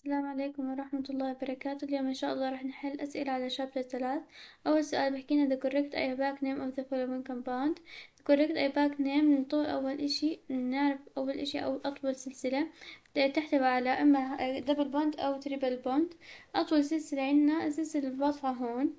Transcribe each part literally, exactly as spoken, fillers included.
السلام عليكم ورحمة الله وبركاته. اليوم إن شاء الله راح نحل أسئلة على شابتر ثلاث. أول سؤال بحكينا the correct IUPAC name of the following compound. the correct IUPAC name نطول أول إشي نعرف أول إشي أو أطول سلسلة تحتوي على إما double bond أو triple bond. أطول سلسلة عنا السلسلة الواضحة هون.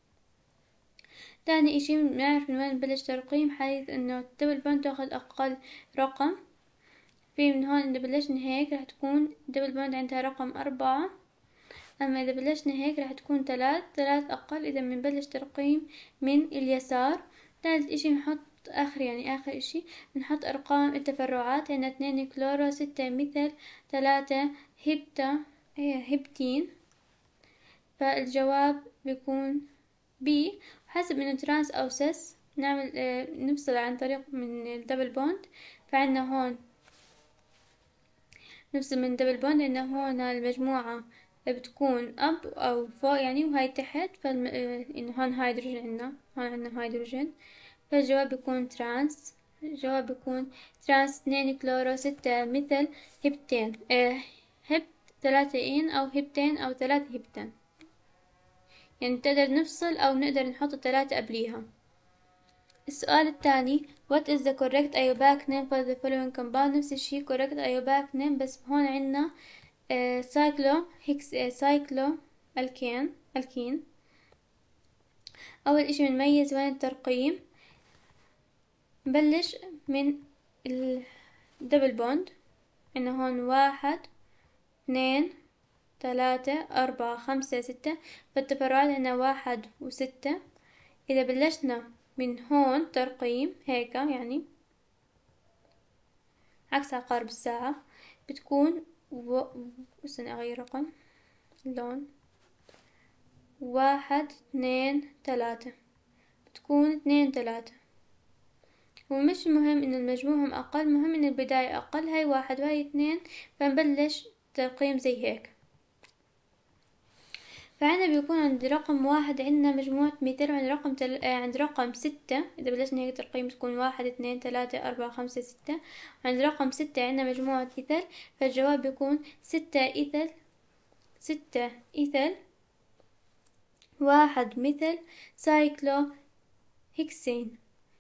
تاني إشي بنعرف من وين نبلش ترقيم، حيث إنه double bond تاخد أقل رقم. في من هون إذا بلشنا هيك راح تكون دبل بوند عندها رقم أربعة، أما إذا بلشنا هيك راح تكون ثلاث ثلاث أقل. إذا بنبلش ترقيم من اليسار. ثالث إشي نحط آخر يعني آخر إشي نحط أرقام التفرعات. عندنا اثنين كلورو، ستة مثل، ثلاثة هبتا هبتين، فالجواب بيكون بي. حسب إنه ترانس أو سيس نعمل اه نفصل عن طريق من الدبل بوند. فعندنا هون نفصل من دبل بوند إنه هون المجموعة بتكون أب أو فوق يعني، وهاي تحت. فالم... إنه هون هيدروجين عنا، هون عنا هيدروجين، فالجواب بيكون ترانس. الجواب بيكون ترانس اثنين كلورو، ستة مثل، هبتين اه هبت ثلاثة إين أو هبتين أو ثلاثة هبتين، يعني نقدر نفصل أو نقدر نحط الثلاثة قبليها. السؤال الثاني what is the correct IUPAC name for the following compound. نفس الشي correct IUPAC name، بس هون عنا سايكلو هيكس سايكلو الكين الكين. أول إشي بنميز وين الترقيم. نبلش من الدبل بوند، عنا هون واحد اثنين ثلاثة أربعة خمسة ستة، فالتفرعات عنا واحد وستة. إذا بلشنا من هون ترقيم هيك يعني عكس عقارب الساعة بتكون و... استنى أغير رقم اللون. واحد اثنين ثلاثة بتكون اثنين ثلاثة. ومش مهم إن المجموعهم أقل، مهم إن البداية أقل. هاي واحد وهاي اثنين، فنبلش ترقيم زي هيك. فعنا بيكون عند رقم واحد عندنا مجموعة مثل، وعند رقم تل... عند رقم ستة إذا بلشنا هيك ترقيم تكون واحد اثنين ثلاثة أربعة خمسة ستة. وعند رقم ستة عندنا مجموعة إثل، فالجواب بيكون ستة إثل ستة إثل واحد مثل سايكلو هيكسين.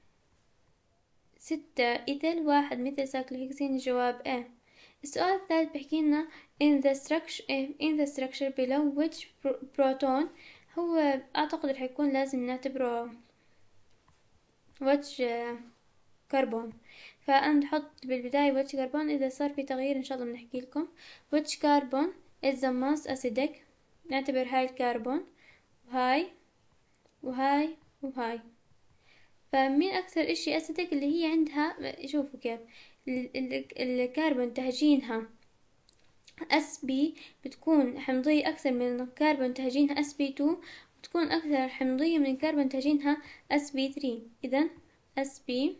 ستة إثل واحد مثل سايكلو هيكسين. الجواب A. السؤال الثالث بحكينا in the structure in the structure below which proton. هو أعتقد رح يكون لازم نعتبره which كربون، فأنا بحط بالبداية which كربون. إذا صار في تغيير إن شاء الله بنحكي لكم. which carbon is the most acidic. نعتبر هاي الكربون وهاي وهاي وهاي. فمين أكثر إشي أسيدك اللي هي عندها، شوفوا كيف الكربون تهجينها اس بي بتكون حمضية أكثر من الكربون تهجينها اس بي تو، بتكون أكثر حمضية من الكربون تهجينها اس بي ثري. إذن اس بي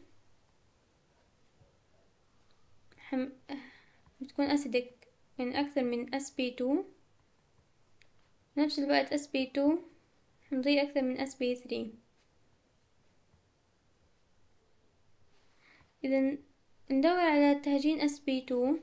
حم... بتكون أسيدك يعني أكثر من اس بي تو، نفس الوقت اس بي تو حمضية أكثر من اس بي ثري. إذن ندور على تهجين اس بي تو.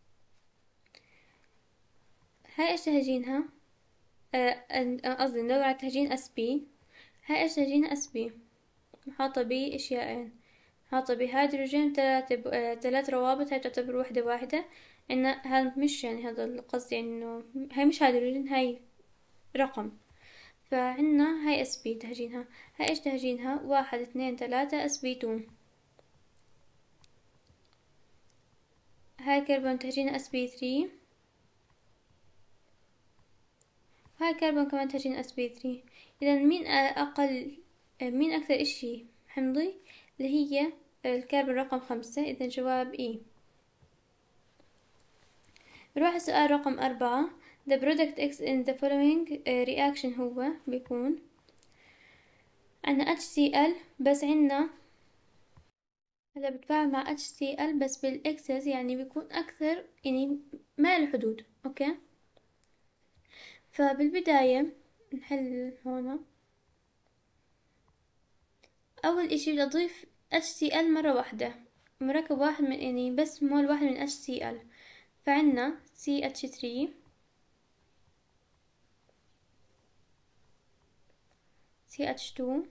هاي ايش تهجينها، قصدي ندور على تهجين اس بي. هاي ايش تهجينها اس بي محاطة باشياءين، محاطة بهيدروجين ثلاثة ب... آه... ثلاث روابط. هاي تعتبر وحدة واحدة. إن هذا مش يعني هذا القصد يعني إنه هاي مش هيدروجين، هاي رقم. فعنا هاي اس بي تهجينها. هاي ايش تهجينها واحد اثنين ثلاثة اس بي تو. هاي كربون تهجينها اس بي ثري. هاي كربون كمان تهجين اس بي ثري. إذا مين أقل مين أكثر إشي حمضي، اللي هي الكربون رقم خمسة. إذا جواب إي. نروح السؤال رقم أربعة. the product X in the following reaction هو بيكون عنا اتش سي ال، بس عنا هذا بتفاعل مع اتش سي ال بس بالإكسس، يعني بيكون أكثر يعني ما له حدود. أوكي، فبالبداية نحل هون. أول إشي بدي أضيف اتش سي ال مرة واحدة، مركب واحد من يعني بس مول واحد من اتش سي ال. فعنا سي اتش ثري سي اتش تو،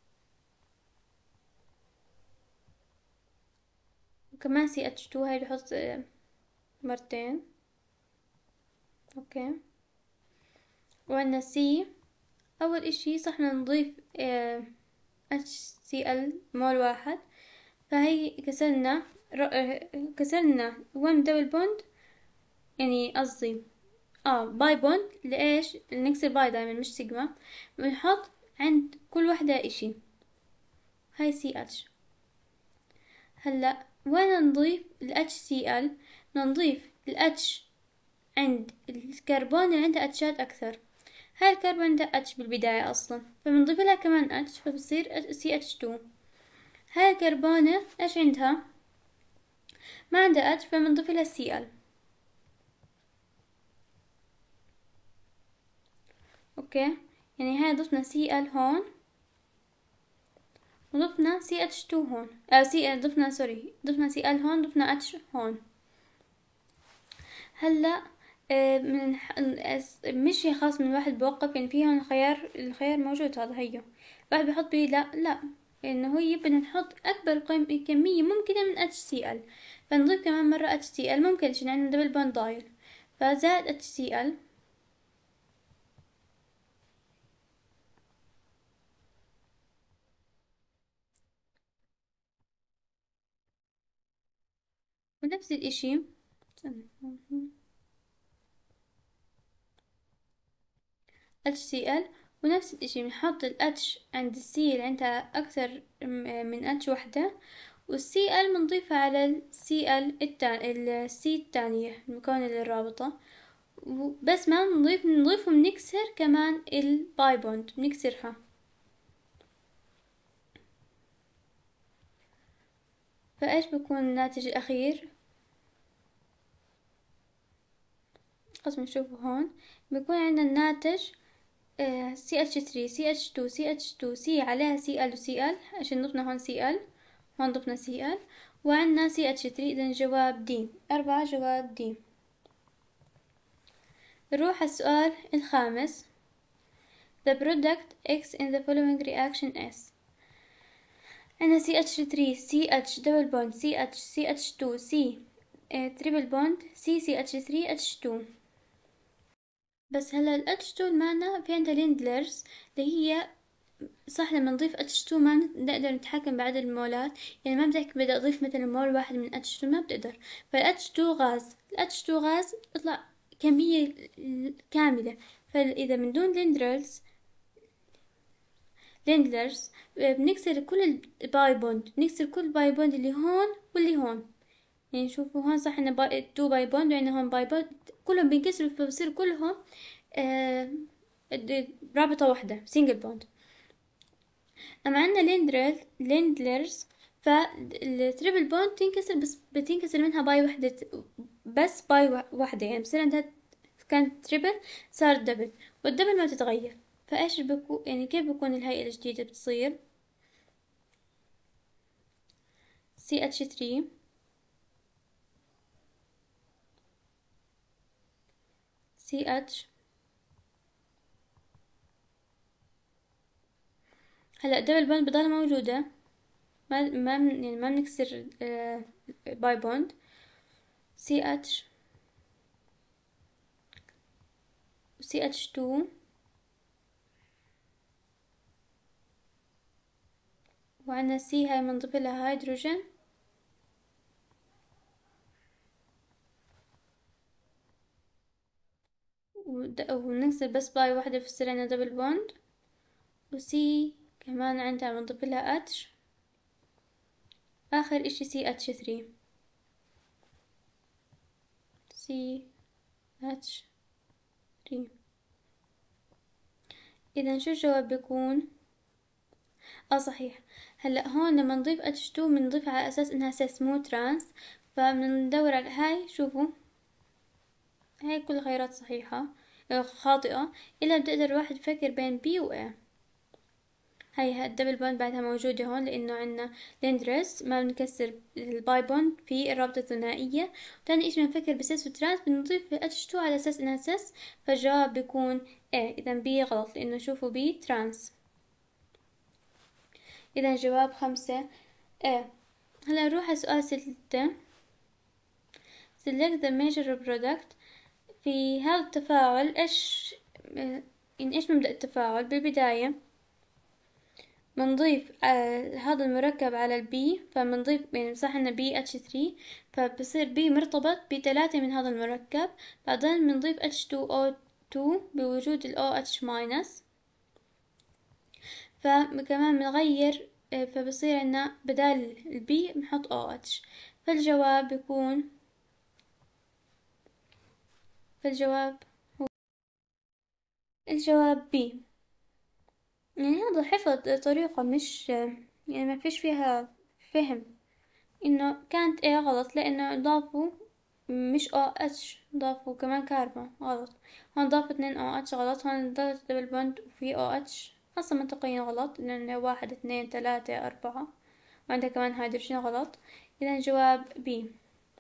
وكمان سي اتش تو، هاي بحط مرتين. اوكي، وعندنا سي. اول اشي صح بدنا نضيف اتش سي ال مول واحد، فهي كسرنا كسرنا وان دبل بوند، يعني قصدي اه باي بوند. لإيش نكسر باي دايما مش سيجما؟ بنحط عند كل وحدة اشي. هاي سي اتش. هلا وين نضيف ال اتش سي ال؟ نضيف ال H عند الكربون اللي عنده اتشات اكثر. هاي الكربون عندها اتش بالبداية اصلا، فبنضيف لها كمان اتش، فبصير سي اتش تو. هاي الكربونة ايش عندها؟ ما عندها اتش، فبنضيف لها سي ال. اوكي، يعني هاي ضفنا سي ال هون، وضفنا سي اتش تو هون، او سي ضفنا سوري ضفنا سي ال هون، ضفنا اتش هون. هلا آه من مش خاص من واحد بوقف، يعني في هون خيار، الخيار موجود هذا هيو. واحد بيحط بيه لا لا، انه هي بدنا نحط اكبر كمية ممكنة من اتش سي ال، فنضيف كمان مرة اتش سي ال. ممكن عشان عندنا دبل بوند ضايل، فزائد اتش سي ال. ونفس الاشي اتش سي ال، ونفس الاشي بنحط ال H عند السي اللي عندها اكثر من اتش وحدة، والسي ال بنضيفها على السي ال التاني، السي التانية المكونة للرابطة. بس ما نضيف نضيف بنكسر كمان الباي بوند، بنكسرها. فايش بكون الناتج الاخير؟ قسم نشوفه هون، بيكون عندنا الناتج سي اتش ثري سي اتش تو سي اتش تو سي عليها سي ال وسي ال، عشان ضفنا هون سي ال، هون ضفنا سي ال، وعندنا سي اتش ثري. اذا الجواب دي. أربعة جواب دي. نروح على السؤال الخامس. The product X in the following reaction is. عندنا سي اتش ثري سي اتش دبل بوند سي اتش سي اتش تو سي تريبل بوند سي سي اتش ثري اتش تو. بس هلا ال اتش تو معنا في عندها ليندلرز اللي هي صح. لما نضيف اتش تو ما نقدر نتحكم بعدد المولات، يعني ما بدك بدي اضيف مثلا مول واحد من اتش تو ما بتقدر. فال اتش تو غاز، ال اتش تو غاز بيطلع كمية كاملة. فاذا من دون ليندلرز ليندلرز بنكسر كل الباي بوند، بنكسر كل الباي بوند اللي هون واللي هون. يعني شوفوا هون صح انه باي تو باي بوند، وعندنا هون باي بوند، كلهم بينكسروا، فبصير كلهم آه رابطة واحدة سينجل بوند. اما عندنا ليندرل ليندلرز فالتريبل بوند تنكسر، بس بتنكسر منها باي وحدة، بس باي وحدة، يعني بصير عندها كانت تريبل صار دبل، والدبل ما تتغير. فايش بكون يعني كيف بكون الهيئة الجديدة بتصير؟ سي اتش ثري سي اتش. هلا دبل بوند بضل موجودة، ما ما يعني ما بنكسر آه باي بوند. سي اتش سي اتش تو، وعندنا سي هاي بنضيف لها هيدروجين، ونكسر بس باي واحدة في عنا دبل بوند. وسي كمان عندها بنضيف لها اتش. اخر اشي سي اتش ثري سي اتش ثري. اذا شو الجواب بيكون؟ اه صحيح. هلا هون لما نضيف اتش تو بنضيفها على اساس انها سمو ترانس، فبندور على هاي. شوفوا هاي كل الخيارات صحيحة خاطئة، الا بتقدر الواحد يفكر بين بي و اي. هاي الدبل بوند بعدها موجودة هون، لأنه عنا ليندرس ما بنكسر الباي بوند في الرابطة الثنائية. تاني إشي بنفكر بسيس وترانس، بنضيف اتش تو على أساس إنها سيس، فالجواب بيكون ايه. إذا بي غلط، لأنه شوفوا بي ترانس. إذا جواب خمسة A. هلا نروح على سؤال ستة. select the major product. في هذا التفاعل إيش يعني إيش مبدأ التفاعل؟ بالبداية بنضيف آه هذا المركب على البي، فبنضيف يعني صح إنه بي اتش ثري، فبصير بي مرتبط بثلاثة من هذا المركب، بعدين بنضيف اتش تو او تو بوجود ال او اتش ماينس، فكمان بنغير آه فبصير عنا بدال البي بنحط او اتش، فالجواب بيكون فالجواب هو الجواب بي. يعني هذا حفظ طريقة مش يعني ما فيش فيها فهم، انه كانت ايه غلط لانه ضافوا مش او اتش، ضافوا كمان كربون غلط. هون ضافوا اتنين او اتش غلط، هون ضافت دبل بوند وفي او اتش اصلا منطقيا غلط، لان واحد اثنين ثلاثة اربعة، وعندها كمان هيدروجين غلط. اذا جواب بي.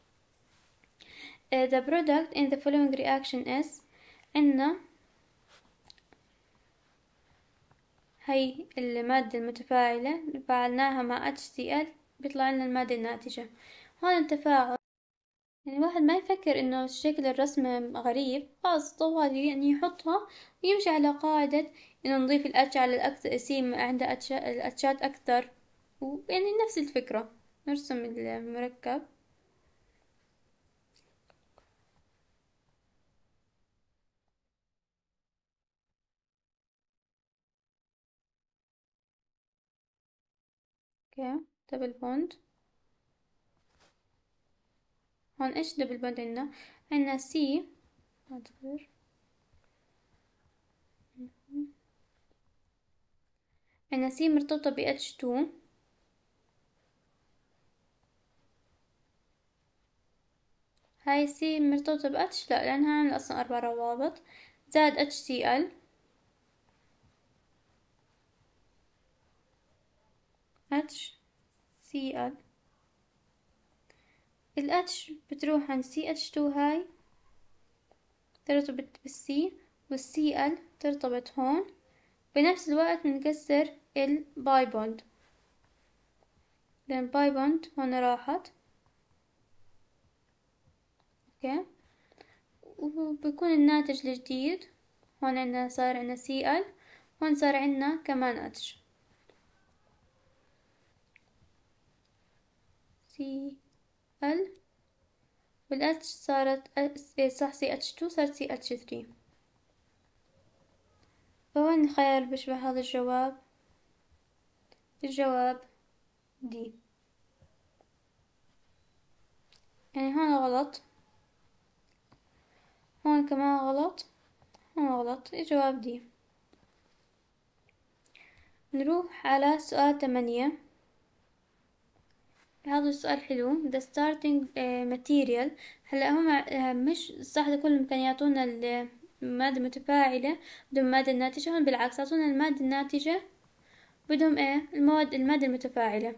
uh, the product in the following reaction is. عنا هي المادة المتفاعلة فعلناها مع HCl بيطلع لنا المادة الناتجة. هون التفاعل يعني الواحد ما يفكر انه شكل الرسمة غريب، خلاص طوالي يعني يحطها ويمشي على قاعدة انه نضيف الاتش على الاكثر سي عندها الاتشات اكثر، ويعني نفس الفكرة نرسم المركب. اوكي دبل بوند. هون ايش دبل بوند عنا؟ عنا سي أدخل. عنا سي مرتبطة ب اتش تو، هاي سي مرتبطة ب اتش لا لأنها عاملة أصلا أربع روابط، زائد اتش سي ال اتش سي ال. الاتش بتروح عند سي اتش تو، هاي ترتبط بالسي، والسي ال ترتبط هون، بنفس الوقت بنكسر الباي بوند، لأن باي بوند هون راحت. اوكي وبيكون الناتج الجديد هون عندنا صار عندنا سي ال، هون صار عندنا كمان اتش سي ال، والاتش صارت صح سي اتش تو صارت سي اتش ثري. فوين الخيار بيشبه هذا الجواب؟ الجواب دي. يعني هون غلط، هون كمان غلط، هون غلط، الجواب دي. نروح على سؤال ثمانية. هذا السؤال حلو. the starting material. هلا هم مش صح كلهم كانوا يعطونا المادة المتفاعلة بدهم المادة الناتجة، هون بالعكس عطونا المادة الناتجة بدهم ايه المواد المادة المتفاعلة.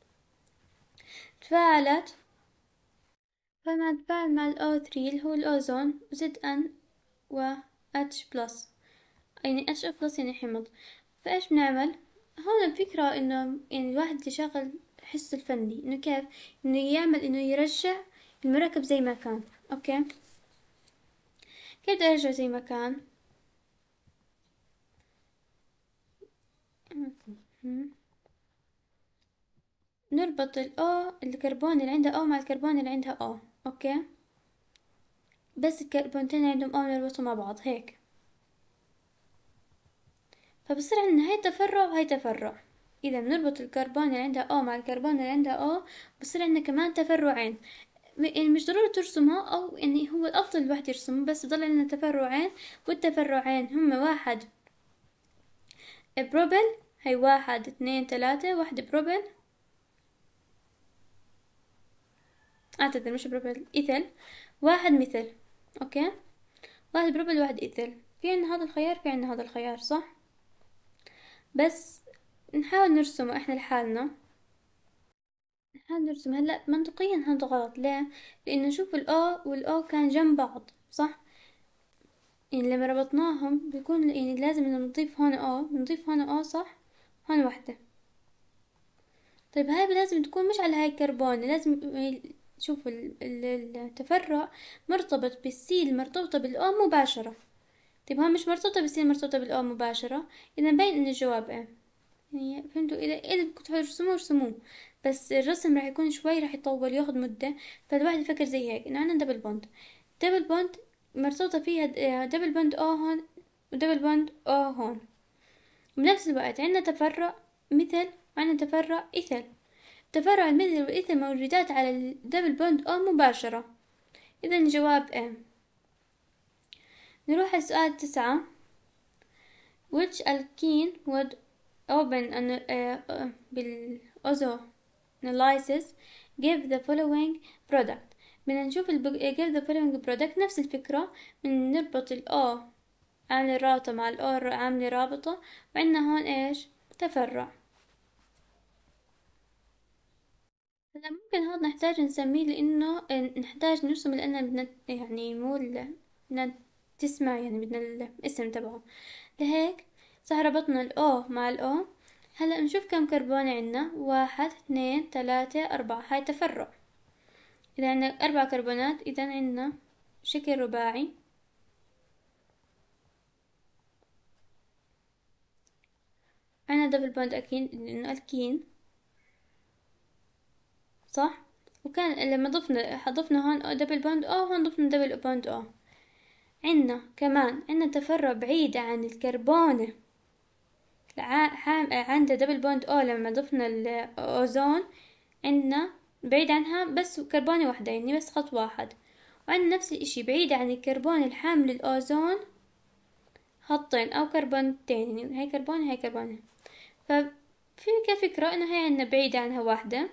تفاعلت، فما تفاعل مع ال او ثري اللي هو الأوزون زد ان و H بلس، يعني H بلس يعني حمض. فايش بنعمل هون؟ الفكرة انه يعني الواحد يشغل حس الفني، انه كيف انه يعمل انه يرجع المركب زي ما كان. اوكي كيف بدي ارجع زي ما كان؟ نربط ال O الكربون اللي عندها O مع الكربون اللي عندها O. اوكي بس الكربونتين عندهم O نربطهم مع بعض هيك، فبصير عندنا هاي تفرع وهاي تفرع. اذا بنربط الكربون اللي عندها O مع الكربون اللي عندها O بصير عندنا كمان تفرعين، يعني مش ضروري ترسمها، او يعني هو الافضل الواحد يرسمه، بس بضل عندنا تفرعين، والتفرعين هم واحد بروبل، هي واحد اثنين ثلاثة، واحد بروبل اعتذر مش بروبل ايثل، واحد مثل. اوكي واحد بروبل واحد ايثل. في عنا هذا الخيار، في عنا هذا الخيار صح، بس نحاول نرسمه احنا لحالنا. نحاول نرسم هلا منطقيا هذا غلط. ليه؟ لانه شوف الاو والاو كان جنب بعض صح، يعني لما ربطناهم بيكون يعني لازم انه نضيف هون او، نضيف هون او صح، هون وحدة. طيب هاي لازم تكون مش على هاي الكربونة، لازم شوفوا ال- ال- التفرع مرتبط بالسي المرتبطة بالأو مباشرة. طيب هون مش مرتبطة بالسي مرتبطة بالأو مباشرة، إذا مبين إن الجواب إيه. يعني فهمتوا؟ إذا إذا بدكم ترسموه ارسموه، بس الرسم راح يكون شوي، راح يطول ياخد مدة، فالواحد يفكر زي هيك إنه عندنا دبل بوند. دبل بوند مرتبطة فيها دبل بوند أو هون ودبل بوند أو هون، بنفس الوقت عندنا تفرع مثل وعندنا تفرع إثل. تفرع المثل والإثل موجودات على الدبل بوند أو مباشرة، إذا الجواب إيه. نروح لسؤال تسعة. which alkene would open an uh, uh, بالozonolysis give the following product. بدنا نشوف ال give the following product نفس الفكرة، من نربط ال O عاملة رابطة مع ال O عاملة رابطة، وعندنا هون إيش؟ تفرع. هلا ممكن هاد نحتاج نسميه لأنه نحتاج نرسم، لأنه بدنا يعني مو بدنا تسمع، يعني بدنا الاسم تبعه، لهيك صح ربطنا الأو مع الأو. هلا نشوف كم كربون عنا، واحد اثنين ثلاثة أربعة، هاي تفرع. إذا عنا أربع كربونات إذا عنا شكل رباعي. عنا دبل بوند أكيد لأنه ألكين صح. وكان لما ضفنا ضفنا هون دبل بوند أو، هون ضفنا دبل بوند أو. عنا كمان عنا تفرع بعيد عن الكربونة، عند دبل بوند أو لما ضفنا الأوزون عنا بعيد عنها بس كربونة واحدة، يعني بس خط واحد. وعندنا نفس الاشي بعيد عن الكربون الحامل الأوزون خطين أو كربونتين، يعني هاي كربون هاي كربون. ففي كفكرة إنه هاي عنا بعيد عنها واحدة،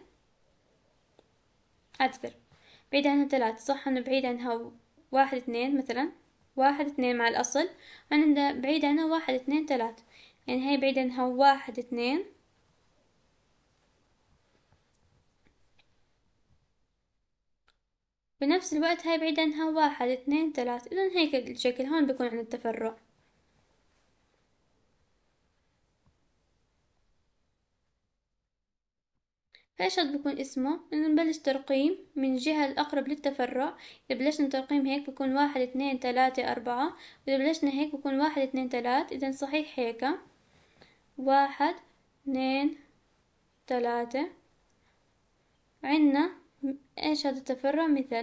أعتذر بعيد عنها ثلاثة صح، إنه بعيد عنها واحد اثنين مثلا، واحد اثنين مع الأصل، عندنا بعيد عنها واحد اثنين ثلاثة، يعني هاي بعيد عنها واحد اثنين بنفس الوقت هاي بعيد عنها واحد اثنين ثلاثة، إذن هيك الشكل هون بيكون عندنا التفرع. فإيش هاد بيكون اسمه؟ إنه نبلش ترقيم من الجهة الأقرب للتفرع. إذا بلشنا ترقيم هيك بكون واحد اثنين ثلاثة أربعة، وإذا بلشنا هيك بكون واحد اثنين ثلاثة، إذا صحيح هيك واحد اثنين ثلاثة. عنا إيش هذا التفرع مثل،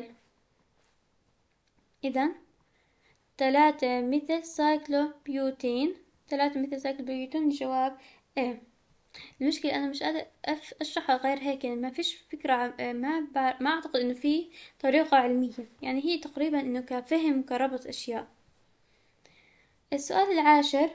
إذا ثلاثة مثل سايكلوبيوتين، ثلاثة مثل سايكلوبيوتين الجواب إيه. المشكلة أنا مش قادرة أف- أشرحها غير هيك، يعني ما فيش فكرة عم- ما بع- ما أعتقد إنه في طريقة علمية، يعني هي تقريبا إنه كفهم كربط أشياء. السؤال العاشر.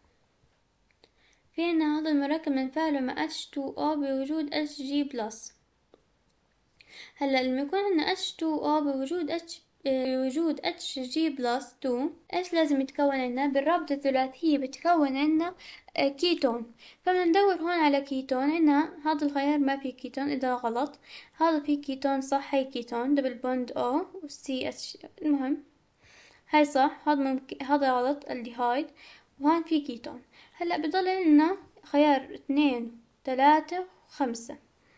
في أن هذا المركب منفعله مع إتش تو أو بوجود إتش جي بلس. هلا لما يكون عندنا إتش تو أو بوجود H بوجود إتش جي بلس تو، ايش لازم يتكون عنا؟ بالرابطة الثلاثية بتكون عنا كيتون. فبدنا ندور هون على كيتون، عنا هذا الخيار ما في كيتون، اذا غلط هذا في كيتون صح، هي كيتون دبل بوند او والسي اتش، المهم هاي صح، هذا ممكن هذا غلط الديهايد، وهون في كيتون. هلا بضل عنا خيار اثنين ثلاثة وخمسة.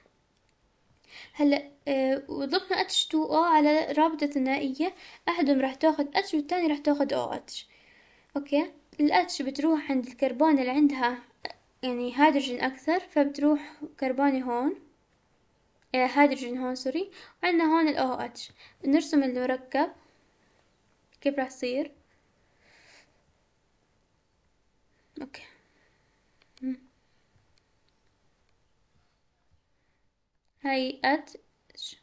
هلا أه وضفنا اتش تو او على رابطة ثنائية، احدهم راح تاخد اتش والتاني راح تاخد او اتش. اوكي، الاتش بتروح عند الكربون اللي عندها يعني هيدروجين اكثر، فبتروح كربوني هون، آه هيدروجين هون سوري، وعندنا هون الاو اتش. نرسم المركب كيف راح يصير. اوكي مم. هاي اتش،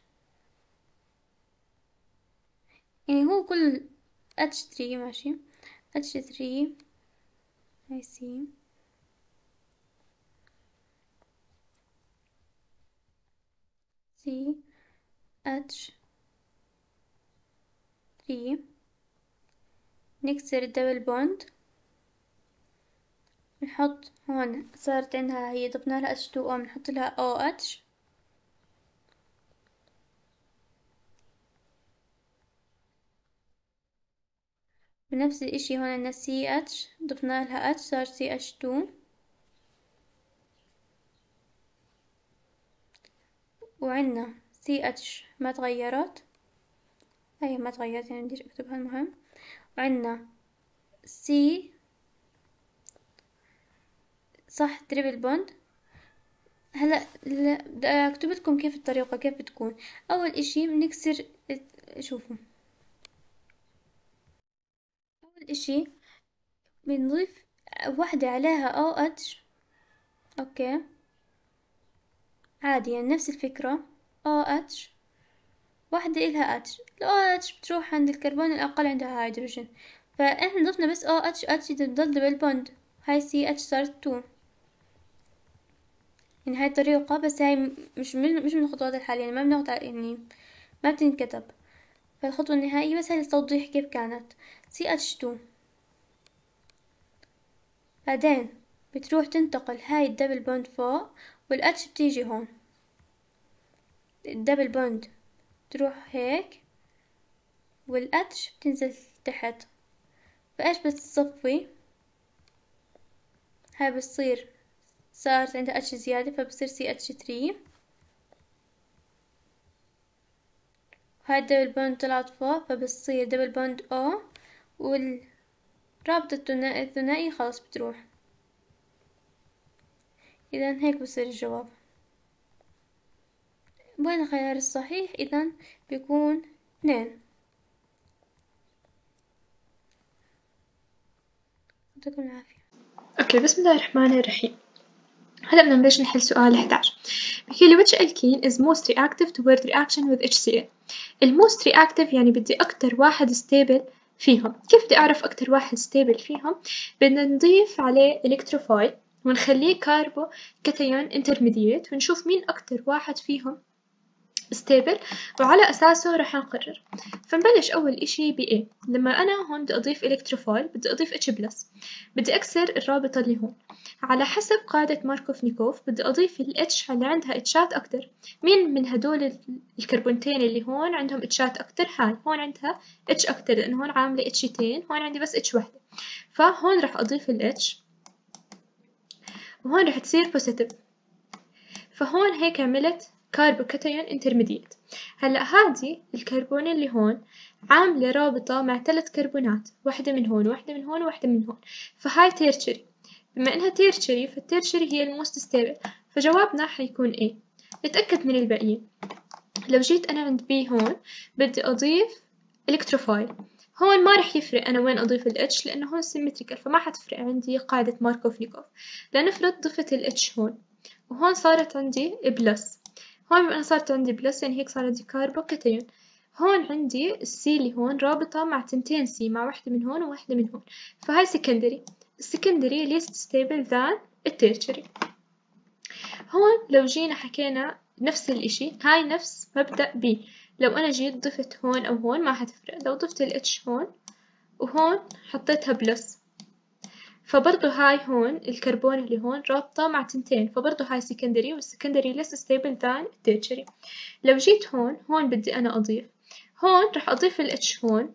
يعني هو كل اتش ثري ماشي، اتش ثري هاي سي سي اتش ثري. نكسر الدبل بوند، نحط هون صارت عندها هي ضفنا لها اتش تو او، بنحط لها او اتش. بنفس الاشي هون عندنا سي اتش ضفنا لها اتش صار سي اتش تو. وعندنا سي اتش ما تغيرت، هي ما تغيرت يعني بديش اكتبها المهم. وعندنا سي صح تريبل بوند. هلا بدي اكتب لكم كيف الطريقة كيف بتكون. اول اشي بنكسر، شوفوا اول اشي بنضيف واحدة عليها او اتش، اوكي عادي يعني نفس الفكرة، او اتش واحدة إلها اتش، الاو اتش بتروح عند الكربون الأقل عندها هيدروجين، فإحنا ضفنا بس او اتش اتش بتضل دبل بوند، هاي سي اتش صارت تو. يعني هاي الطريقة بس هاي مش من مش من الخطوات الحالية يعني ما بناخد يعني ما بتنكتب، فالخطوة النهائية بس هاي للتوضيح كيف كانت سي اتش تو. بعدين بتروح تنتقل هاي الدبل بوند فوق والاتش بتيجي هون، الدبل بوند تروح هيك والاتش بتنزل تحت، فايش بس تصفي هاي بتصير صارت عندها اتش زيادة فبصير سي اتش ثري، هاي الدبل بوند طلعت فوق فبصير دبل بوند او، والرابطة الثنائي الثنائي خلاص بتروح. اذا هيك بصير الجواب. وين الخيار الصحيح؟ اذا بيكون اثنين. يعطيكم العافية. اوكي بسم الله الرحمن الرحيم. هلا بدنا نبلش نحل سؤال إحدى عشر. بحكي لي which alkene is most reactive toward reaction with اتش سي ال. الموست reactive يعني بدي أكتر واحد stable فيهم. كيف بدي أعرف أكتر واحد stable فيهم؟ بدنا نضيف عليه electrophile ونخليه كاربو كاتيون intermediate ونشوف مين أكتر واحد فيهم ستيبل وعلى أساسه رح نقرر. فنبلش أول إشي ب A. لما أنا هون بدي أضيف إلكتروفايل بدي أضيف H بلس، بدي أكسر الرابطة اللي هون على حسب قاعدة ماركوف نيكوف بدي أضيف ال H اللي عندها اتشات أكتر. مين من هدول الكربونتين اللي هون عندهم اتشات أكتر؟ هاي هون عندها H أكتر لأن هون عاملة اتشتين، هون عندي بس H وحدة، فهون رح أضيف ال H وهون رح تصير بوزيتيف، فهون هيك عملت كاربوكاتيون انترميديت. هلا هادي الكربون اللي هون عاملة رابطة مع ثلاث كربونات، واحدة من هون واحدة من هون واحدة من هون، فهاي تيرشري. بما انها تيرشري فالتيرشري هي الموست ستيبل، فجوابنا حيكون A. نتأكد من الباقيين. لو جيت انا عند B هون بدي اضيف الكتروفايل، هون ما رح يفرق انا وين اضيف ال H لانه هون سيمتريكال فما حتفرق عندي قاعدة ماركوف نيكوف. لنفرض ضفت ال H هون وهون صارت عندي بلس، هون بما صارت عندي بلس يعني هيك صار عندي كاربوكاتيون. هون عندي السي اللي هون رابطة مع تنتين سي مع واحدة من هون وواحدة من هون، فهاي سكندري. السكندري least stable than التيرشري. هون لو جينا حكينا نفس الإشي، هاي نفس مبدأ بي. لو أنا جيت ضفت هون أو هون ما حتفرق، لو ضفت ال H هون وهون حطيتها بلس فبرضو هاي هون الكربون اللي هون رابطة مع تنتين فبرضو هاي سكندري، والسكندري less stable than التيرشري. لو جيت هون هون بدي أنا أضيف، هون رح أضيف ال H هون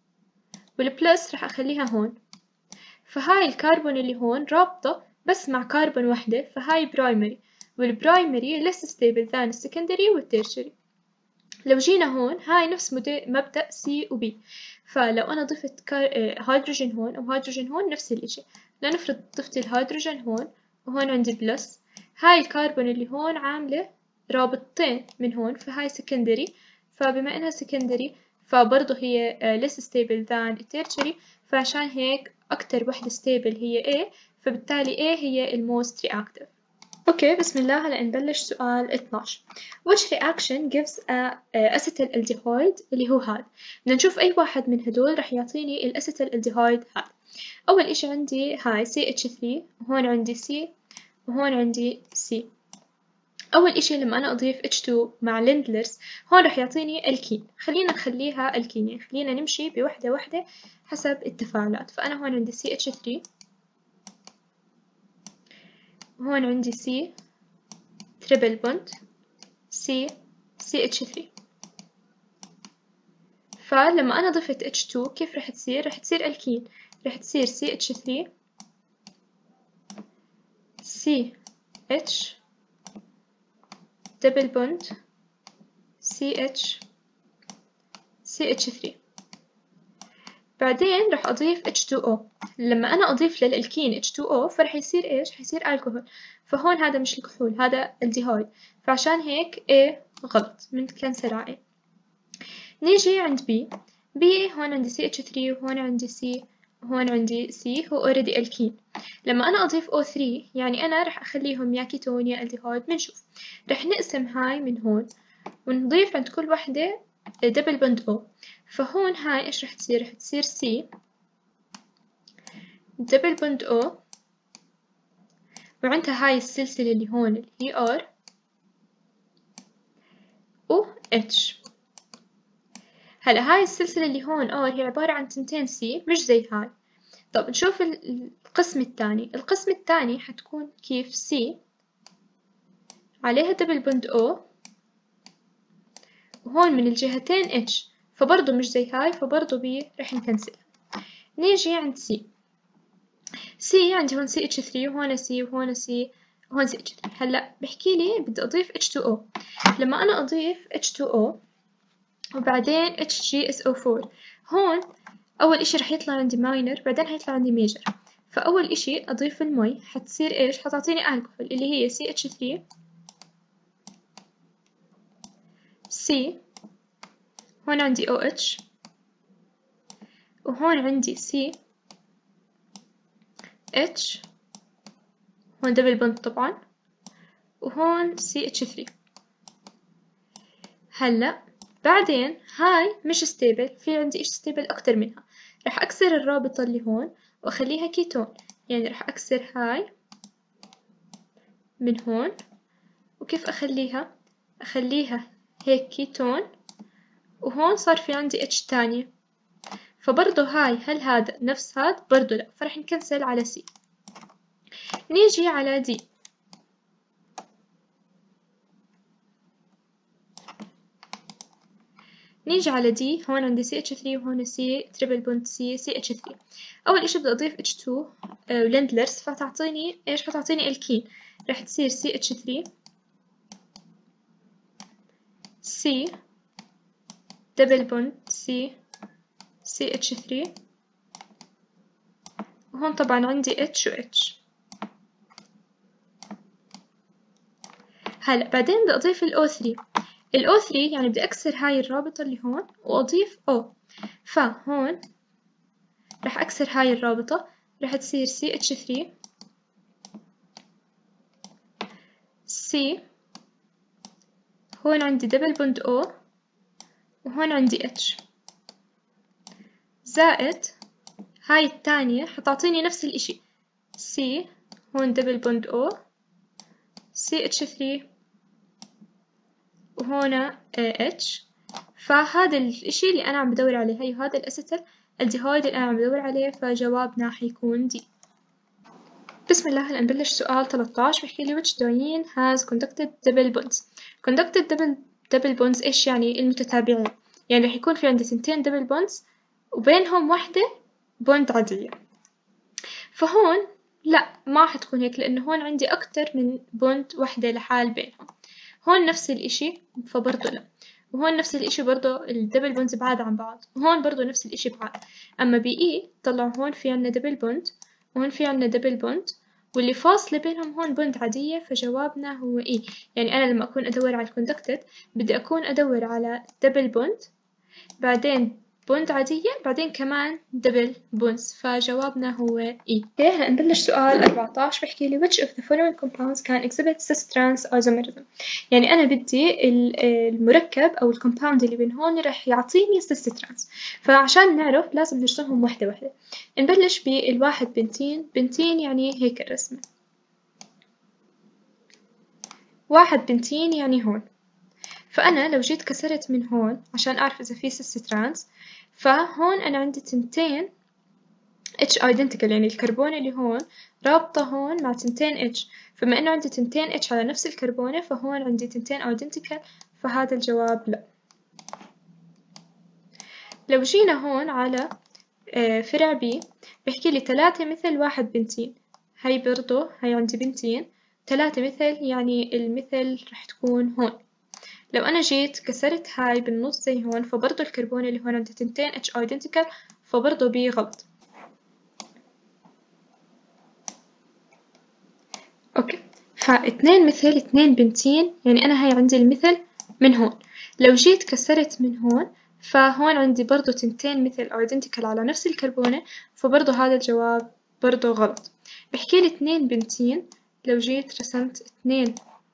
والبلس رح أخليها هون، فهاي الكربون اللي هون رابطة بس مع كربون واحدة فهاي برايمري، والبرايمري less stable than السكندري والتيرشري. لو جينا هون هاي نفس مبدأ C و B، فلو أنا ضفت هيدروجين هون أو هيدروجين هون نفس الإشي. لنفرض ضفت الهيدروجين هون وهون عندي بلس، هاي الكربون اللي هون عاملة رابطتين من هون فهاي سكندري، فبما إنها سكندري فبرضه هي less stable than التيرشري، فعشان هيك أكتر وحدة stable هي A، فبالتالي A هي الموست reactive. اوكي بسم الله هلا نبلش سؤال اثناشر. which reaction gives a acetyl aldehyde اللي هو هاد. بدنا نشوف أي واحد من هدول رح يعطيني الأسيتيل الديهايد هاد. أول إشي عندي هاي سي اتش ثري وهون عندي C وهون عندي C. أول إشي لما أنا أضيف اتش تو مع ليندلرز هون رح يعطيني الكين، خلينا نخليها الكين يعني خلينا نمشي بوحدة وحدة حسب التفاعلات. فأنا هون عندي سي اتش ثري وهون عندي C تريبل بوند C سي اتش ثري. فلما أنا ضفت اتش تو كيف رح تصير؟ رح تصير الكين، رح تصير سي اتش ثري سي اتش دبل بوند سي اتش سي اتش ثري. بعدين راح أضيف اتش تو او. لما أنا أضيف للألكين اتش تو او فرح يصير إيش؟ حيصير الكحول، فهون هذا مش الكحول، هذا الديهايد، فعشان هيك A غلط، بنكنسل على A. نيجي عند B. B هون عندي سي اتش ثري وهون عندي C وهون عندي C، هو already ألكين. لما أنا أضيف او ثري يعني أنا راح أخليهم يا كيتون يا الديهايد، بنشوف. راح نقسم هاي من هون ونضيف عند كل وحدة دبل بوند O، فهون هاي إيش راح تصير؟ راح تصير C دبل بوند O، وعندها هاي السلسلة اللي هون اللي هي R و H. هلا هاي السلسلة اللي هون R هي عبارة عن تنتين C مش زي هاي. طب نشوف القسم الثاني. القسم الثاني حتكون كيف C عليها دبل بوند O وهون من الجهتين H، فبرضو مش زي هاي، فبرضو B رح نكنسلها. نيجي عند C. C عندي هون سي اتش ثري وهون C وهون C وهون سي اتش ثري. هلا بحكي لي بدي أضيف اتش تو او. لما أنا أضيف اتش تو او وبعدين اتش جي اس او فور، هون أول إشي رح يطلع عندي ماينر، بعدين هيطلع عندي ميجر. فأول إشي أضيف المي حتصير إيش؟ حتعطيني الكحول اللي هي سي اتش ثري C، هون عندي او اتش وهون عندي C H، هون دبل بوند طبعا، وهون سي اتش ثري. هلا بعدين هاي مش ستيبل، في عندي إيش ستيبل أكتر منها. رح أكسر الرابطة اللي هون وأخليها كيتون، يعني رح أكسر هاي من هون، وكيف أخليها؟ أخليها هيك كيتون، وهون صار في عندي اتش تانية، فبرضو هاي هل هذا نفس هاد؟ برضو لا، فرح نكنسل على سي. نيجي على دي. نيجي على دي، هون عندي سي اتش ثري وهون سي تريبل بوند سي سي اتش ثري. أول إشي بدي أضيف اتش تو لندلرز، فتعطيني إيش؟ فتعطيني الكين، راح تصير سي اتش ثري سي دبل بوند سي سي اتش ثري، وهون طبعا عندي اتش و اتش. هلا بعدين بدي أضيف ال او ثري. ال او ثري يعني بدي أكسر هاي الرابطة اللي هون وأضيف O، فهون راح أكسر هاي الرابطة، راح تصير سي اتش ثري C، هون عندي دبل بوند O وهون عندي H، زائد هاي الثانية حتعطيني نفس الإشي C، هون دبل بوند O سي اتش ثري وهنا H. فهذا الإشي اللي أنا عم بدور عليه، هي هذا الأسيتل الديهايد اللي أنا عم بدور عليه، فجوابنا حيكون دي. بسم الله. هلا نبلش سؤال ثلاثة عشر. بحكي لي which diene has conducted double bonds. conducted double double bonds إيش يعني؟ المتتابعين، يعني رح يكون في عندي ثنتين double bonds وبينهم واحدة بوند عادية. فهون لا، ما حتكون هيك، لأنه هون عندي أكتر من بوند واحدة لحال بينهم. هون نفس الإشي، فبرضه لا. وهون نفس الإشي برضه، الدبل بوندز بعاد عن بعض، وهون برضه نفس الإشي بعاد. أما بإي طلعوا هون في عنا دبل بوند وهون في عنا دبل بوند، واللي فاصلة بينهم هون بوند عادية، فجوابنا هو إي. يعني أنا لما أكون أدور على الكوندكتد بدي أكون أدور على دبل بوند، بعدين بوند عادية، بعدين كمان دبل بونز، فجوابنا هو إي. هلا نبلش سؤال أربعة عشر. بحكي لي which of the following compounds can exhibit cis trans isomerism. يعني أنا بدي المركب أو الكومباوند اللي بين هون رح يعطيني cis trans، فعشان نعرف لازم نرسمهم واحدة واحدة. نبلش بالواحد بنتين. بنتين يعني هيك الرسمة، واحد بنتين يعني هون. فأنا لو جيت كسرت من هون عشان أعرف إذا في cis trans، فهون أنا عندي تنتين H identical، يعني الكربونة اللي هون رابطة هون مع تنتين H، فما إنه عندي تنتين H على نفس الكربونة فهون عندي تنتين identical، فهذا الجواب لا. لو جينا هون على فرع B، بحكي لي ثلاثة مثل واحد بنتين، هاي برضو هاي عندي بنتين، ثلاثة مثل يعني المثل رح تكون هون. لو أنا جيت كسرت هاي بالنص زي هون فبرضه الكربون اللي هون عنده تنتين H identical فبرضه بي غلط. أوكي، فاثنين مثل اثنين بنتين، يعني أنا هاي عندي المثل من هون. لو جيت كسرت من هون فهون عندي برضه تنتين مثل identical على نفس الكربونة فبرضه هذا الجواب برضه غلط. بحكيلي اثنين بنتين، لو جيت رسمت اثنين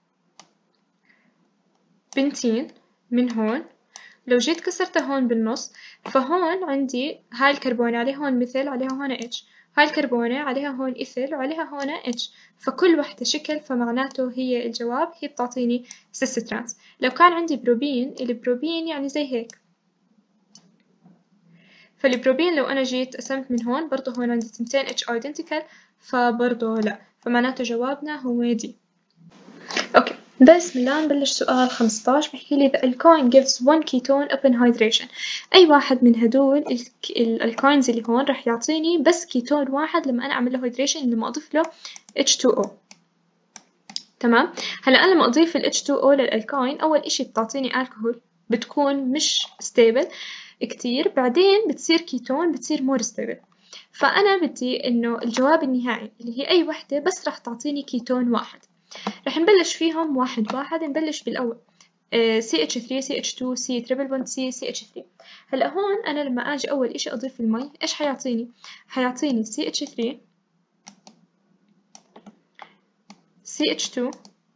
بنتين من هون، لو جيت كسرتها هون بالنص فهون عندي هاي الكربونة عليها هون مثل عليها هون اتش، هاي الكربونة عليها هون إثل وعليها هون اتش، فكل وحدة شكل فمعناته هي الجواب هي بتعطيني سيس ترانس. لو كان عندي بروبين، البروبين يعني زي هيك، فالبروبين لو أنا جيت قسمت من هون برضه هون عندي تنتين اتش identical فبرضه لا، فمعناته جوابنا هو دي. أوكي، بسم الله نبلش سؤال خمسطعش. بحكيلي the alkyne gives one ketone upon hydration. أي واحد من هدول الالكاينز اللي هون راح يعطيني بس كيتون واحد لما أنا أعمل له hydration، لما أضيف له إتش تو أو. تمام، هلا أنا لما أضيف ال إتش تو أو للالكاين أول إشي بتعطيني الكحول بتكون مش ستيبل كتير، بعدين بتصير كيتون بتصير مور ستيبل. فأنا بدي إنه الجواب النهائي اللي هي أي وحدة بس راح تعطيني كيتون واحد. رح نبلش فيهم واحد واحد. نبلش بالأول سي إتش ثري سي إتش تو C تريبل بوند C سي إتش ثري. هلا هون أنا لما أجي أول إشي أضيف المي إيش حيعطيني؟ حيعطيني سي إتش ثري سي إتش تو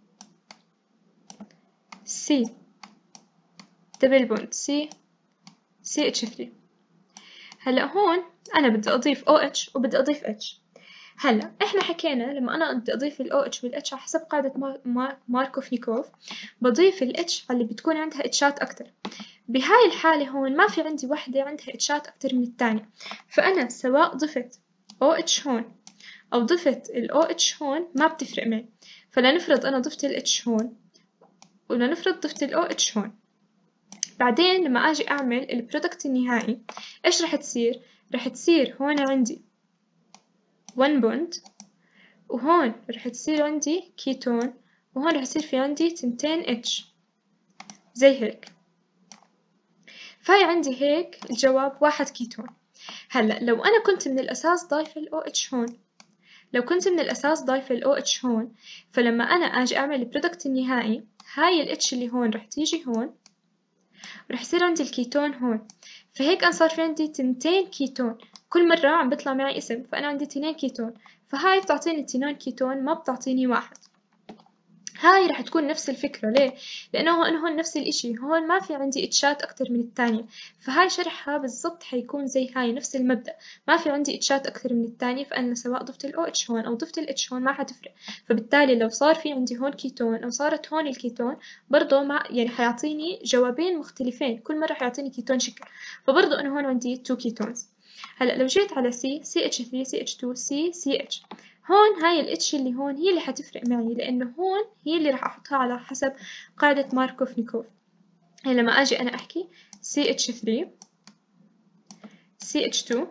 C دبل بوند C سي إتش ثري. هلا هون أنا بدي أضيف OH وبدي أضيف H. هلا إحنا حكينا لما أنا بدي أضيف ال OH وال H على حسب قاعدة مار ماركوف-نيكوف بضيف ال H على اللي بتكون عندها إتشات أكتر. بهاي الحالة هون ما في عندي وحدة عندها إتشات أكتر من التانية، فأنا سواء ضفت OH هون أو ضفت ال OH هون ما بتفرق معي. فلنفرض أنا ضفت ال H هون ولنفرض ضفت ال OH هون، بعدين لما أجي أعمل البرودكت النهائي إيش رح تصير؟ رح تصير هون عندي one bond وهون رح تصير عندي كيتون وهون رح يصير في عندي تنتين H زي هيك. فهي عندي هيك الجواب واحد كيتون. هلا لو أنا كنت من الأساس ضايفة ال OH هون، لو كنت من الأساس ضايفة ال OH هون فلما أنا أجي أعمل البرودكت النهائي هاي ال H اللي هون رح تيجي هون ورح يصير عندي الكيتون هون، فهيك أنا صار في عندي تنتين كيتون. كل مرة عم بيطلع معي اسم فأنا عندي تنين كيتون، فهاي بتعطيني تنين كيتون ما بتعطيني واحد. هاي رح تكون نفس الفكرة. ليه؟ لأنه أنا هون نفس الإشي، هون ما في عندي إتشات أكتر من التانية، فهاي شرحها بالضبط حيكون زي هاي نفس المبدأ، ما في عندي إتشات أكتر من التانية، فأنا سواء ضفت ال OH هون أو ضفت ال H هون ما حتفرق. فبالتالي لو صار في عندي هون كيتون أو صارت هون الكيتون برضه ما يعني حيعطيني جوابين مختلفين، كل مرة حيعطيني كيتون شكل، فبرضه أنا هون عندي تو كيتونز. هلا لو جيت على C سي إتش ثري سي إتش تو C سي إتش، هون هاي الاتش اللي هون هي اللي حتفرق معي لأنه هون هي اللي راح أحطها على حسب قاعدة ماركوف-نيكوف. يعني لما أجي أنا أحكي سي إتش ثري سي إتش تو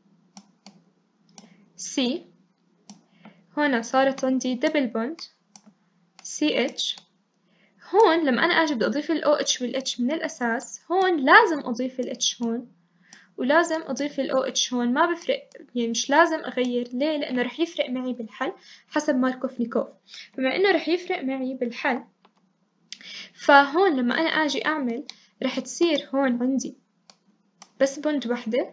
C، هون صارت عندي دبل بوند سي إتش. هون لما أنا أجي بدي أضيف ال OH وال H من الأساس هون لازم أضيف ال H هون ولازم أضيف ال OH هون، ما بفرق يعني مش لازم أغير. ليه؟ لأنه رح يفرق معي بالحل حسب ماركوف-نيكوف. بما إنه رح يفرق معي بالحل فهون لما أنا أجي أعمل رح تصير هون عندي بس بوند وحدة،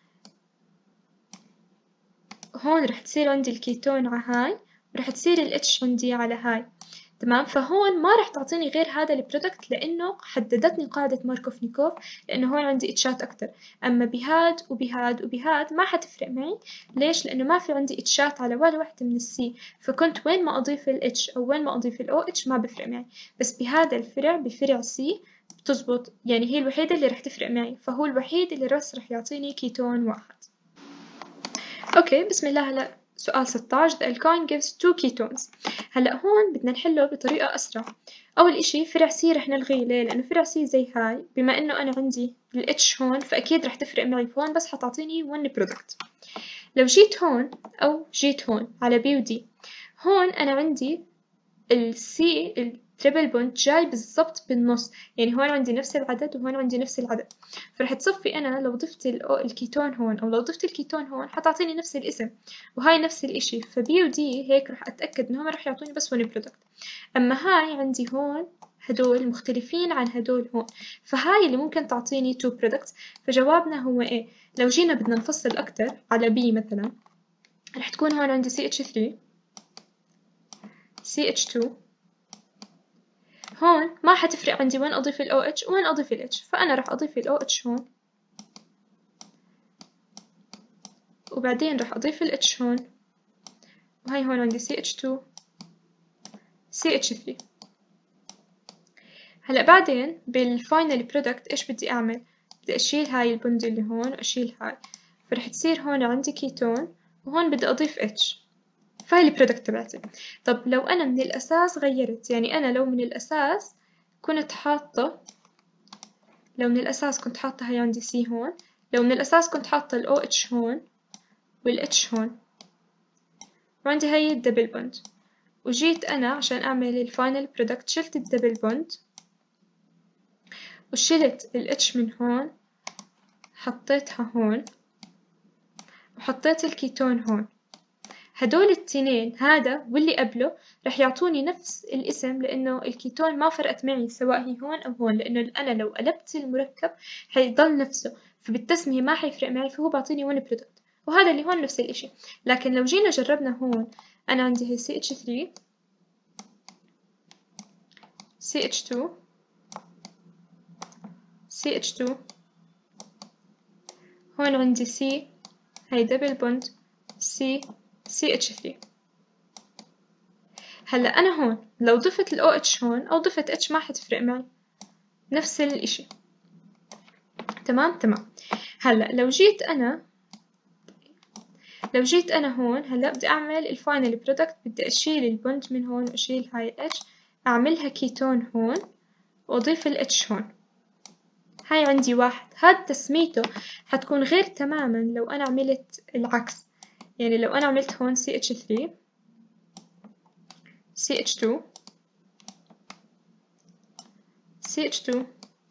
هون رح تصير عندي الكيتون على هاي ورح تصير ال H عندي على هاي. تمام، فهون ما رح تعطيني غير هذا البرودكت لأنه حددتني قاعدة ماركوف-نيكوف لأنه هون عندي إتشات أكتر. أما بهاد وبهاد وبهاد ما حتفرق معي. ليش؟ لأنه ما في عندي إتشات على ولا واحدة من السي، فكنت وين ما أضيف ال H أو وين ما أضيف ال OH ما بفرق معي. بس بهذا الفرع بفرع سي بتزبط، يعني هي الوحيدة اللي رح تفرق معي، فهو الوحيد اللي بس رح يعطيني كيتون واحد. أوكي بسم الله. هلا سؤال ستاشر the alkyne gives two ketones. هلا هون بدنا نحله بطريقة أسرع. أول إشي فرع سي رح نلغيه. ليه؟ لأنه فرع سي زي هاي، بما إنه أنا عندي ال H هون فأكيد رح تفرق معي هون بس حتعطيني one product. لو جيت هون أو جيت هون على B و D، هون أنا عندي ال C ال تريبل بوند جاي بالضبط بالنص، يعني هون عندي نفس العدد وهون عندي نفس العدد، فرح تصفي أنا لو ضفت الكيتون هون أو لو ضفت الكيتون هون حتعطيني نفس الاسم، وهاي نفس الإشي، فبي ودي هيك رح أتأكد إنهم رح يعطوني بس ون برودكت. أما هاي عندي هون هدول مختلفين عن هدول هون، فهاي اللي ممكن تعطيني تو برودكتس. فجوابنا هو إيه؟ لو جينا بدنا نفصل أكتر على بي مثلا، رح تكون هون عندي سي اتش ثري سي اتش تو، هون ما حتفرق عندي وين أضيف ال OH وين أضيف ال H، فأنا رح أضيف ال OH هون وبعدين رح أضيف ال H هون، وهي هون عندي سي اتش تو سي اتش ثري. هلا بعدين بالفاينل برودكت إيش بدي أعمل؟ بدي أشيل هاي البوند اللي هون وأشيل هاي، فرح تصير هون عندي كيتون وهون بدي أضيف H، فهاي البرودكت تبعتي. طب لو أنا من الأساس غيرت، يعني أنا لو من الأساس كنت حاطة لو من الأساس كنت حاطة هاي عندي C هون، لو من الأساس كنت حاطة ال OH هون وال H هون وعندي هاي الدبل بوند، وجيت أنا عشان أعمل الفاينل برودكت شلت الدبل بوند وشلت ال H من هون حطيتها هون وحطيت الكيتون هون. هدول التنين هذا واللي قبله رح يعطوني نفس الاسم، لأنه الكيتون ما فرقت معي سواء هي هون أو هون، لأنه أنا لو قلبت المركب حيضل نفسه، فبالتسمية ما حيفرق معي، فهو بعطيني ون برودكت، وهذا اللي هون نفس الإشي. لكن لو جينا جربنا هون، أنا عندي هي سي اتش ثري سي اتش تو سي اتش تو، هون عندي C هاي دبل بوند C سي اتش ثري. هلا أنا هون لو ضفت ال OH هون أو ضفت H ما حتفرق معي، نفس الإشي. تمام تمام. هلا لو جيت أنا لو جيت أنا هون هلا بدي أعمل الفاينل برودكت، بدي أشيل البوند من هون وأشيل هاي ال H، أعملها كيتون هون وأضيف ال H هون، هاي عندي واحد. هاد تسميته حتكون غير تماما لو أنا عملت العكس، يعني لو أنا عملت هون سي اتش ثري سي اتش تو سي اتش تو،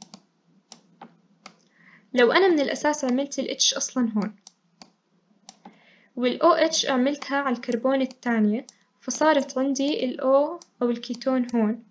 لو أنا من الأساس عملت ال H أصلا هون وال OH عملتها على الكربون الثانية، فصارت عندي ال O أو الكيتون هون،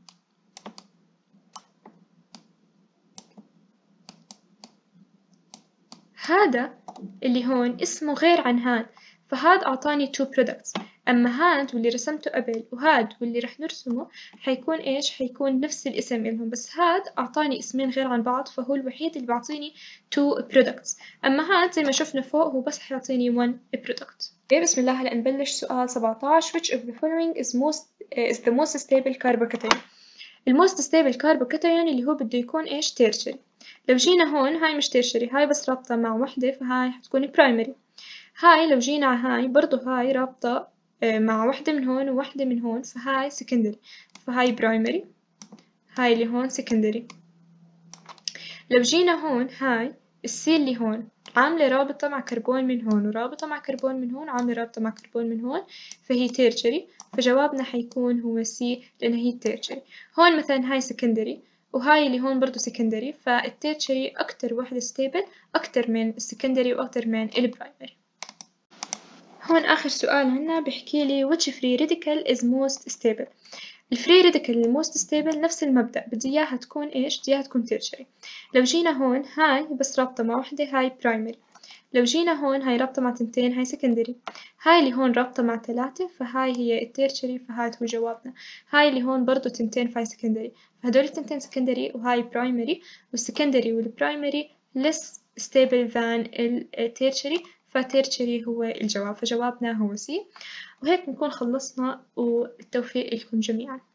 هذا اللي هون اسمه غير عن هاد، فهاد أعطاني two products. أما هاد واللي رسمته قبل وهاد واللي رح نرسمه حيكون إيش؟ حيكون نفس الاسم إلهم، بس هاد أعطاني اسمين غير عن بعض، فهو الوحيد اللي بعطيني two products. أما هاد زي ما شفنا فوق هو بس حيعطيني one product. بسم الله هلأ نبلش سؤال سبعتاش. Which of the following is most uh, is the most stable carbocation؟ الموست ستيبل كاربوكاتايون اللي هو بده يكون إيش؟ تيرشري. لو جينا هون هاي مش تيرشري، هاي بس رابطة مع وحدة، فهاي حتكون برايمري. هاي لو جينا على هاي برضو هاي رابطة مع وحدة من هون ووحدة من هون، فهاي سكندري، فهاي برايمري، هاي اللي هون سكندري. لو جينا هون هاي السي اللي هون عاملة رابطة مع كربون من هون ورابطة مع كربون من هون وعاملة رابطة مع كربون من هون، فهي تيرشري، فجوابنا حيكون هو سي لأن هي تيرشري. هون مثلا هاي سكندري وهاي اللي هون برضو سكندري، فالتيرشري أكتر واحدة ستيبل أكتر من السكندري وأكتر من البرايمري. هون آخر سؤال هنا بحكي لي which free radical is most stable. الفري راديكال الموست ستيبل نفس المبدأ، بدي إياها تكون إيش؟ بدي إياها تكون تيرشري. لو جينا هون هاي بس رابطة مع وحدة، هاي برايمري. لو جينا هون هاي رابطة مع تنتين، هاي سكندري. هاي اللي هون رابطة مع ثلاثة، فهاي هي التيرشري، فهاي هو جوابنا. هاي اللي هون برضو تنتين، فهاي سكندري، فهدول التنتين سكندري وهاي برايمري، والسكندري والبرايمري less stable than التيرشري، فتيرشري هو الجواب، فجوابنا هو سي. وهيك نكون خلصنا، والتوفيق لكم جميعا.